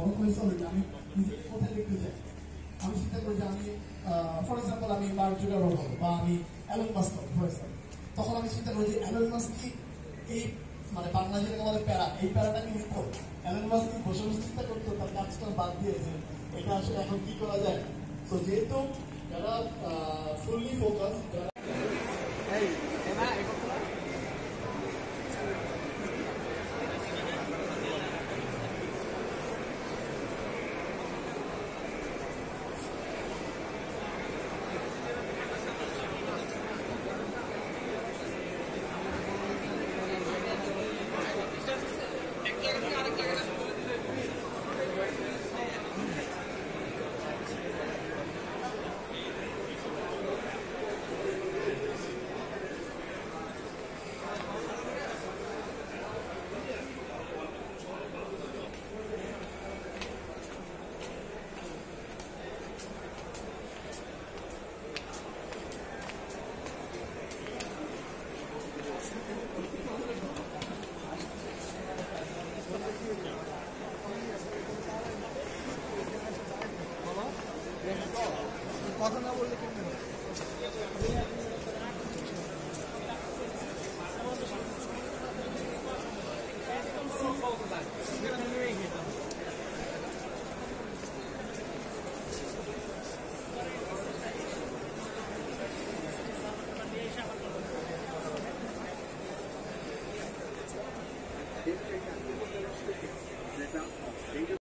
যখন হয়েছে অলরেডি আমি নিজেকে কোথায় দেখতে চাই, আমি চিন্তা করি যে আমি ফর এক্সাম্পল আমি মার্ক জুকারবার্গ হবো বা আমি অ্যালন মাস্ক হবো ফর এক্সাম্পল। তখন আমি চিন্তা করি যে অ্যালন মাস্ক কি এই মানে বাংলা যেটাকে বলে প্যারা, এই প্যারাটা কি নিত? অ্যালন মাস্ক কি বসে বসে চিন্তা করতো তার কাজটা বাদ দিয়েছে এটা আসলে এখন কি করা যায়? তো যেহেতু যারা ফুললি ফোকাস,